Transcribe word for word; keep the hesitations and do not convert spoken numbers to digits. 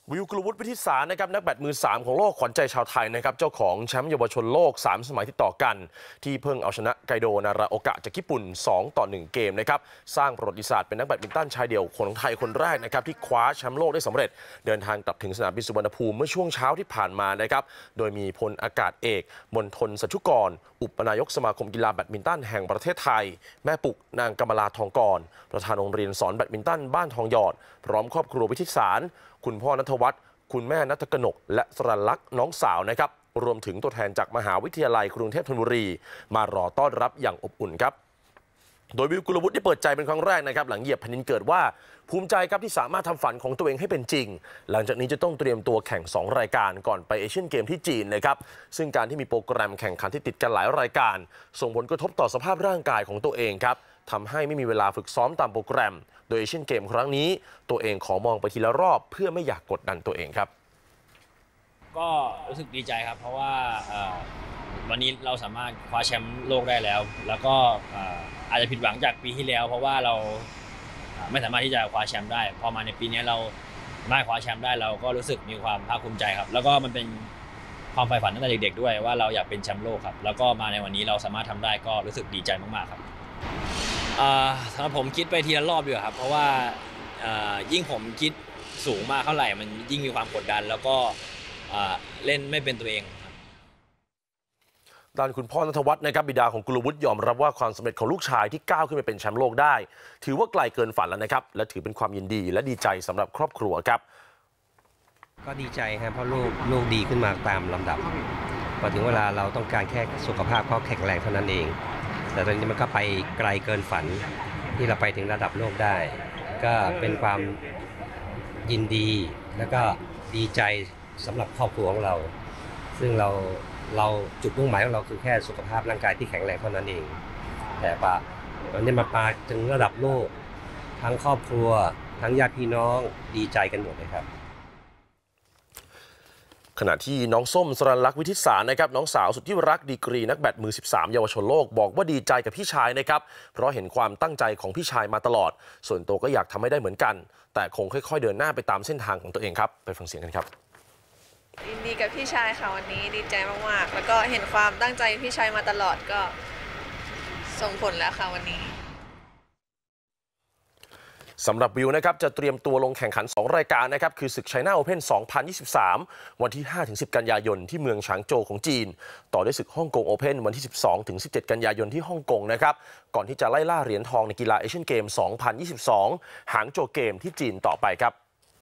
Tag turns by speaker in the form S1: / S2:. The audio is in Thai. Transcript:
S1: วิว กุลวุฒิ วิทิศารนะครับนักแบดมือสามของโลกขวัญใจชาวไทยนะครับเจ้าของแชมป์เยาวชนโลกสามสมัยที่ต่อกันที่เพิ่งเอาชนะไกโดนาราโอกะจากญี่ปุ่นสองต่อหนึ่งเกมนะครับสร้างประวัติศาสตร์เป็นนักแบดมินตันชายเดี่ยวของไทยคนแรกนะครับที่คว้าแชมป์โลกได้สำเร็จเดินทางกลับถึงสนามบินสุวรรณภูมิเมื่อช่วงเช้าที่ผ่านมานะครับโดยมีพลอากาศเอกมณฑลสัชชุกรอุปนายกสมาคมกีฬาแบดมินตันแห่งประเทศไทยแม่ปุกนางกำมลาทองกรประธานโรงเรียนสอนแบดมินตันบ้านทองหยอดพร้อมครอบครัววิทิศารคุณพ่อณัฐวัฒน์คุณแม่ณัฐกนกและสรัญลักษณ์น้องสาวนะครับรวมถึงตัวแทนจากมหาวิทยาลัยกรุงเทพธนบุรีมารอต้อนรับอย่างอบอุ่นครับโดยวิว กุลวุฒิได้เปิดใจเป็นครั้งแรกนะครับหลังเหยียบแผ่นดินเกิดว่าภูมิใจครับที่สามารถทำฝันของตัวเองให้เป็นจริงหลังจากนี้จะต้องเตรียมตัวแข่งสองรายการก่อนไปเอเชียนเกมที่จีนนะครับซึ่งการที่มีโปรแกรมแข่งขันที่ติดกันหลายรายการส่งผลกระทบต่อสภาพร่างกายของตัวเองครับทำให้ไม่มีเวลาฝึกซ้อมตามโปรแกรมโดยเอเชียนเกมครั้งนี้ตัวเองขอมองไปทีละรอบเพื่อไม่อยากกดดันตัวเองครับ
S2: ก็รู้สึกดีใจครับเพราะว่าวันนี้เราสามารถคว้าแชมป์โลกได้แล้วแล้วก็อาจจะผิดหวังจากปีที่แล้วเพราะว่าเราไม่สามารถที่จะคว้าแชมป์ได้พอมาในปีนี้เราได้คว้าแชมป์ได้เราก็รู้สึกมีความภาคภูมิใจครับแล้วก็มันเป็นความใฝ่ฝันตั้งแต่เด็กๆด้วยว่าเราอยากเป็นแชมป์โลกครับแล้วก็มาในวันนี้เราสามารถทำได้ก็รู้สึกดีใจมากๆครับสำหรับผมคิดไปทีละรอบดีกว่าครับเพราะว่ายิ่งผมคิดสูงมากเท่าไหร่มันยิ่งมีความกดดันแล้วก็เล่นไม่เป็นตัวเอง
S1: ด้านคุณพ่อณัฐวัฒน์นะครับบิดาของกุลวุฒิยอมรับว่าความสำเร็จของลูกชายที่ก้าวขึ้นไปเป็นแชมป์โลกได้ถือว่าไกลเกินฝันแล้วนะครับและถือเป็นความยินดีและดีใจสำหรับครอบครัวครับ
S3: ก็ดีใจครับเพราะลูกลูกดีขึ้นมาตามลำดับพอถึงเวลาเราต้องการแค่สุขภาพเขาแข็งแรงเท่านั้นเองแต่ตอนนี้มันก็ไปไกลเกินฝันที่เราไปถึงระดับโลกได้ก็เป็นความยินดีแล้วก็ดีใจสำหรับครอบครัวของเราซึ่งเราเราจุดมุ่งหมายของเราคือแค่สุขภาพร่างกายที่แข็งแรงเท่านั้นเองแต่ว่าวันนี้มาปาถึงระดับโลกทั้งครอบครัวทั้งญาติพี่น้องดีใจกันหมดเลยครับ
S1: ขณะที่น้องส้มสรัญลักษณ์วิทิศารนะครับน้องสาวสุดที่รักดีกรีนักแบดมือสิบสามเยาวชนโลกบอกว่าดีใจกับพี่ชายนะครับเพราะเห็นความตั้งใจของพี่ชายมาตลอดส่วนตัวก็อยากทำให้ได้เหมือนกันแต่คงค่อยๆเดินหน้าไปตามเส้นทางของตัวเองครับไปฟังเสียงกันครับ
S4: ยินดีกับพี่ชายค่ะวันนี้ดีใจมากๆแล้วก็เห็นความตั้งใจพี่ชายมาตลอดก็ส่งผลแล้วค่ะวันนี้
S1: สำหรับวิวนะครับจะเตรียมตัวลงแข่งขันสองรายการนะครับคือศึก China Open สองพันยี่สิบสามวันที่ ห้าถึงสิบ กันยายนที่เมืองฉางโจวของจีนต่อด้วยศึกฮ่องกง Open วันที่ สิบสองถึงสิบเจ็ด กันยายนที่ฮ่องกงนะครับก่อนที่จะไล่ล่าเหรียญทองในกีฬาเอเชียนเกม สองพันยี่สิบสอง หางโจวเกมที่จีนต่อไปครับ